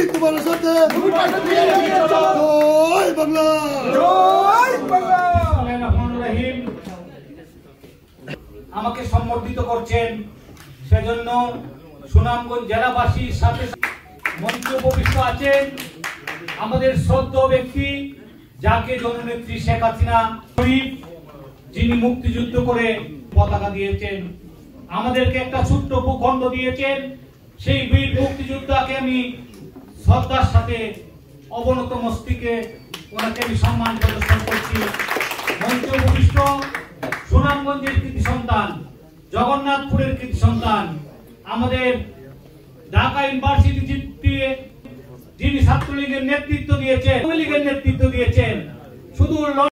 কুমারের সাথে জয় বাংলা জয় বাংলা। আমাকে সম্বর্ধিত করছেন, সেজন্য সুনামগঞ্জ জেলাবাসীর সাথে মঞ্চে উপবিষ্ট আছেন আমাদের শ্রদ্ধেয় ব্যক্তি, যাকে জননেত্রী শেখ হাসিনা যিনি মুক্তিযুদ্ধ করে পতাকা দিয়েছেন, আমাদেরকে একটা ছোট্ট ভূখণ্ড দিয়েছেন। সেই বীর মুক্তিযোদ্ধাকে আমি শ্রদ্ধার সাথে অবনত মস্তকে ওনাকে আমি সম্মান প্রদর্শন করছি। মঞ্চে উপবিষ্ট সুনামগঞ্জের কৃতি সন্তান, জগন্নাথপুরের কৃতি সন্তান, আমাদের ঢাকা ইউনিভার্সিটি যিনি ছাত্রলীগের নেতৃত্ব দিয়েছেন, লীগের নেতৃত্ব দিয়েছেন, শুধু